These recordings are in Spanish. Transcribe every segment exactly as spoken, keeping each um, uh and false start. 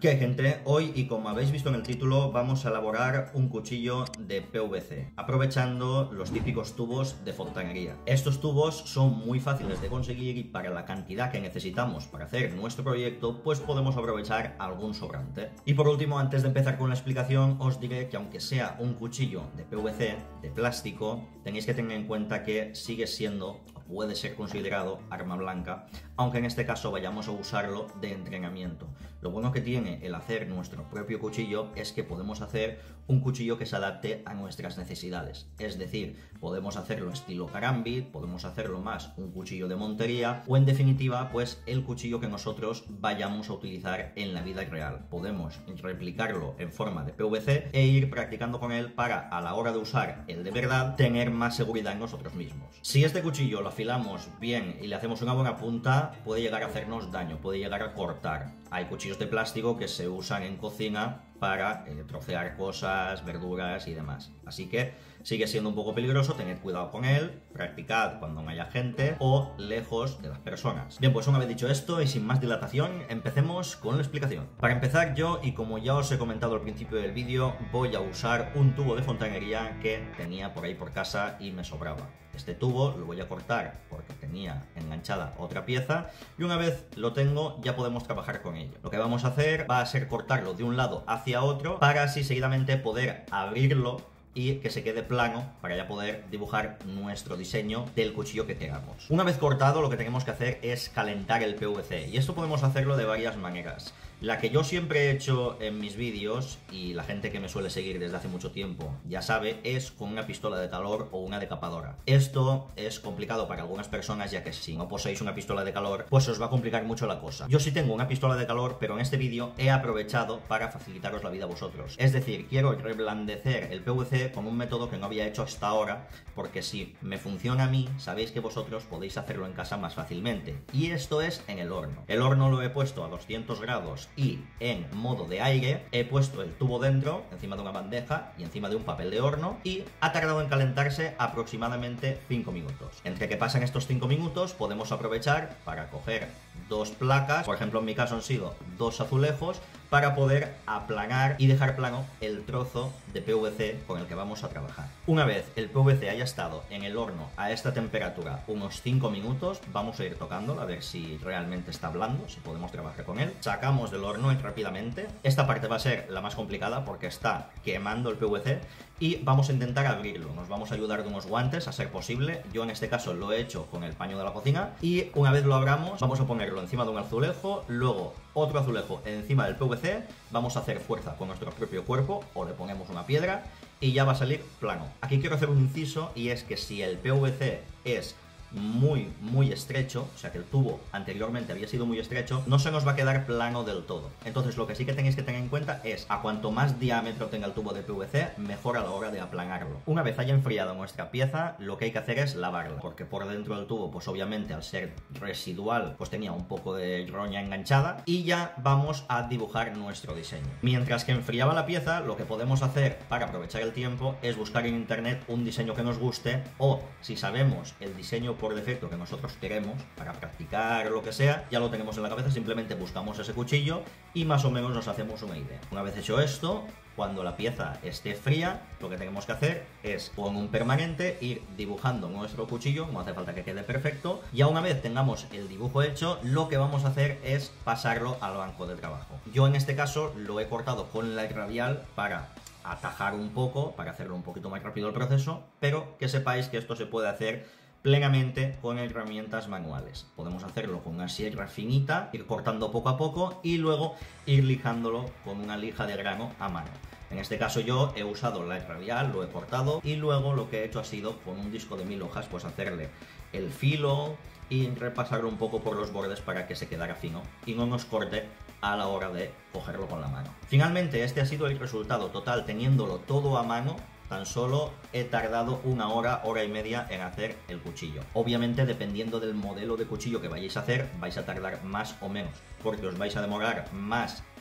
¿Qué, gente? Hoy, y como habéis visto en el título, vamos a elaborar un cuchillo de P V C, aprovechando los típicos tubos de fontanería. Estos tubos son muy fáciles de conseguir y para la cantidad que necesitamos para hacer nuestro proyecto, pues podemos aprovechar algún sobrante. Y por último, antes de empezar con la explicación, os diré que aunque sea un cuchillo de P V C, de plástico, tenéis que tener en cuenta que sigue siendo, o puede ser considerado, arma blanca, aunque en este caso vayamos a usarlo de entrenamiento. Lo bueno que tiene el hacer nuestro propio cuchillo es que podemos hacer un cuchillo que se adapte a nuestras necesidades. Es decir, podemos hacerlo estilo carambit, podemos hacerlo más un cuchillo de montería o en definitiva pues el cuchillo que nosotros vayamos a utilizar en la vida real. Podemos replicarlo en forma de P V C e ir practicando con él para a la hora de usar el de verdad tener más seguridad en nosotros mismos. Si este cuchillo lo afilamos bien y le hacemos una buena punta, puede llegar a hacernos daño, puede llegar a cortar. Hay cuchillos de plástico que se usan en cocina para eh, trocear cosas, verduras y demás. Así que sigue siendo un poco peligroso, tened cuidado con él, practicad cuando no haya gente o lejos de las personas. Bien, pues una vez dicho esto y sin más dilatación, empecemos con la explicación. Para empezar yo, y como ya os he comentado al principio del vídeo, voy a usar un tubo de fontanería que tenía por ahí por casa y me sobraba. Este tubo lo voy a cortar porque tenía enganchada otra pieza y una vez lo tengo ya podemos trabajar con ello. Lo que vamos a hacer va a ser cortarlo de un lado hacia otro para así seguidamente poder abrirlo y que se quede plano para ya poder dibujar nuestro diseño del cuchillo que queramos. Una vez cortado, lo que tenemos que hacer es calentar el P V C y esto podemos hacerlo de varias maneras. La que yo siempre he hecho en mis vídeos, y la gente que me suele seguir desde hace mucho tiempo ya sabe, es con una pistola de calor o una decapadora. Esto es complicado para algunas personas, ya que si no poseéis una pistola de calor, pues os va a complicar mucho la cosa. Yo sí tengo una pistola de calor, pero en este vídeo he aprovechado para facilitaros la vida a vosotros. Es decir, quiero reblandecer el P V C con un método que no había hecho hasta ahora, porque si me funciona a mí, sabéis que vosotros podéis hacerlo en casa más fácilmente. Y esto es en el horno. El horno lo he puesto a doscientos grados y en modo de aire. He puesto el tubo dentro, encima de una bandeja y encima de un papel de horno, y ha tardado en calentarse aproximadamente cinco minutos. Entre que pasan estos cinco minutos podemos aprovechar para coger dos placas, por ejemplo en mi caso han sido dos azulejos, para poder aplanar y dejar plano el trozo de P V C con el que vamos a trabajar. Una vez el P V C haya estado en el horno a esta temperatura unos cinco minutos, vamos a ir tocándolo a ver si realmente está blando, si podemos trabajar con él. Sacamos del horno rápidamente. Esta parte va a ser la más complicada porque está quemando el P V C y vamos a intentar abrirlo. Nos vamos a ayudar de unos guantes a ser posible. Yo en este caso lo he hecho con el paño de la cocina y una vez lo abramos vamos a ponerlo encima de un azulejo, luego otro azulejo encima del P V C, vamos a hacer fuerza con nuestro propio cuerpo o le ponemos una piedra y ya va a salir plano. Aquí quiero hacer un inciso y es que si el P V C es muy muy estrecho, o sea que el tubo anteriormente había sido muy estrecho, no se nos va a quedar plano del todo. Entonces lo que sí que tenéis que tener en cuenta es a cuanto más diámetro tenga el tubo de P V C, mejor a la hora de aplanarlo. Una vez haya enfriado nuestra pieza, lo que hay que hacer es lavarla, porque por dentro del tubo pues obviamente al ser residual pues tenía un poco de roña enganchada, y ya vamos a dibujar nuestro diseño. Mientras que enfriaba la pieza, lo que podemos hacer para aprovechar el tiempo es buscar en internet un diseño que nos guste, o si sabemos el diseño por defecto que nosotros queremos para practicar o lo que sea, ya lo tenemos en la cabeza, simplemente buscamos ese cuchillo y más o menos nos hacemos una idea. Una vez hecho esto, cuando la pieza esté fría, lo que tenemos que hacer es con un permanente ir dibujando nuestro cuchillo, no hace falta que quede perfecto. Ya una vez tengamos el dibujo hecho, lo que vamos a hacer es pasarlo al banco de trabajo. Yo en este caso lo he cortado con la radial para atajar un poco, para hacerlo un poquito más rápido el proceso, pero que sepáis que esto se puede hacer plenamente con herramientas manuales. Podemos hacerlo con una sierra finita, ir cortando poco a poco y luego ir lijándolo con una lija de grano a mano. En este caso yo he usado la radial, lo he cortado y luego lo que he hecho ha sido con un disco de mil hojas pues hacerle el filo y repasarlo un poco por los bordes para que se quedara fino y no nos corte a la hora de cogerlo con la mano. Finalmente este ha sido el resultado total. Teniéndolo todo a mano, tan solo he tardado una hora, hora y media en hacer el cuchillo. Obviamente, dependiendo del modelo de cuchillo que vayáis a hacer, vais a tardar más o menos, porque os vais a demorar más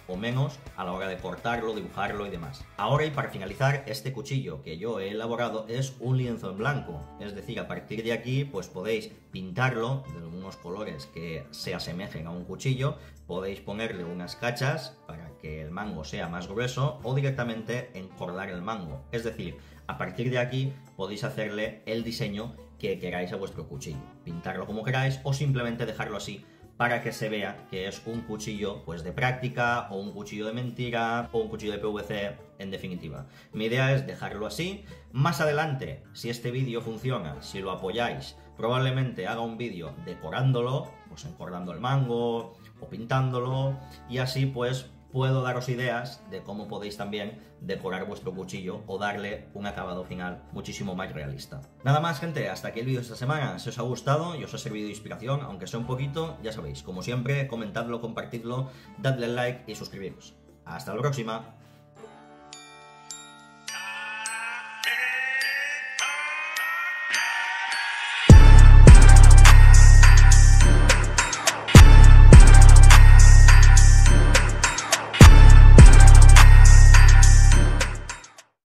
o menos a la hora de cortarlo, dibujarlo y demás. Ahora, y para finalizar, este cuchillo que yo he elaborado es un lienzo en blanco, es decir, a partir de aquí pues podéis pintarlo de unos colores que se asemejen a un cuchillo, podéis ponerle unas cachas para que el mango sea más grueso o directamente encordar el mango, es decir, a partir de aquí podéis hacerle el diseño que queráis a vuestro cuchillo, pintarlo como queráis o simplemente dejarlo así para que se vea que es un cuchillo pues de práctica o un cuchillo de mentira o un cuchillo de P V C, en definitiva. Mi idea es dejarlo así. Más adelante, si este vídeo funciona, si lo apoyáis, probablemente haga un vídeo decorándolo, pues encordando el mango o pintándolo, y así pues puedo daros ideas de cómo podéis también decorar vuestro cuchillo o darle un acabado final muchísimo más realista. Nada más, gente, hasta aquí el vídeo de esta semana. Si os ha gustado y os ha servido de inspiración, aunque sea un poquito, ya sabéis, como siempre, comentadlo, compartidlo, dadle like y suscribiros. Hasta la próxima.